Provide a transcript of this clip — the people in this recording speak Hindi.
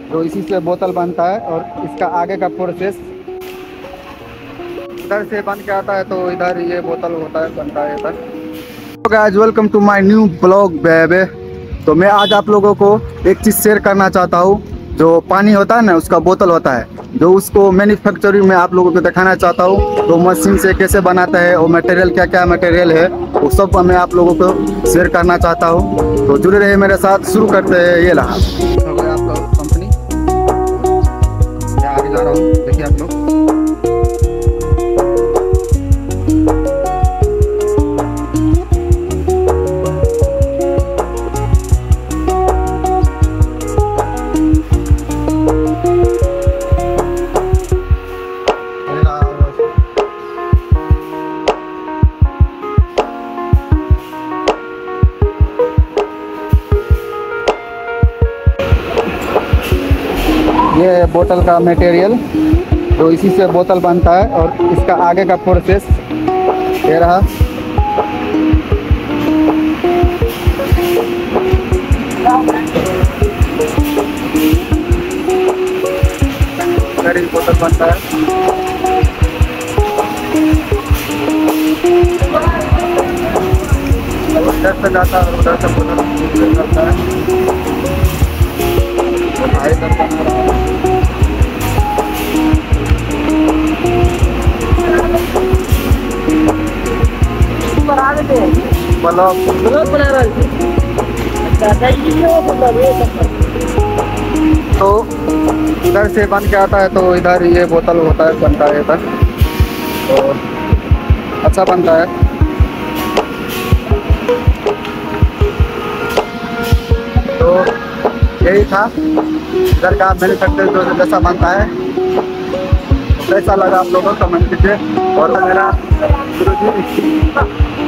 तो इसी से बोतल बनता है और इसका आगे का प्रोसेस इधर से बन के आता है, तो इधर ये बोतल होता है, बनता है इधर। तो guys, welcome to my new blog बेबे। तो मैं आज आप लोगों को एक चीज़ शेयर करना चाहता हूँ। जो पानी होता है ना, उसका बोतल होता है, जो उसको मैन्युफैक्चरिंग में आप लोगों को दिखाना चाहता हूँ। तो मशीन से कैसे बनाता है, और मटेरियल क्या क्या मटेरियल है, वो सब मैं आप लोगों को शेयर करना चाहता हूँ। तो जुड़े रहे मेरे साथ, शुरू करते हैं। ये रहा हो गया आपका कंपनी। मैं आगे जा रहा हूँ, देखिए आप लोग। ये है बोतल का मटेरियल, तो इसी से बोतल बनता है और इसका आगे का प्रोसेस ये रहा। बोतल बनता है, इधर से जाता है और उधर से बोतल करता है। तो इधर से बन के आता है, तो इधर ये बोतल होता है, बनता है इधर। तो अच्छा बनता है। तो यही था इधर का मैन्युफैक्चर जो जैसा बनता है। तो कैसा लगा आप लोगों को कमेंट कीजिए। और मेरा